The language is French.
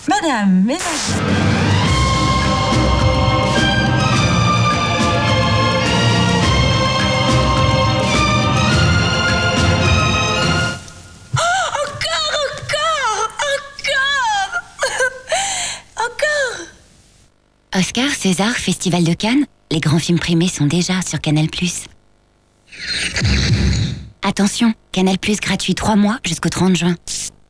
Madame, mesdames. Oscar, César, Festival de Cannes, les grands films primés sont déjà sur Canal+. Attention, Canal+ gratuit 3 mois jusqu'au 30 juin.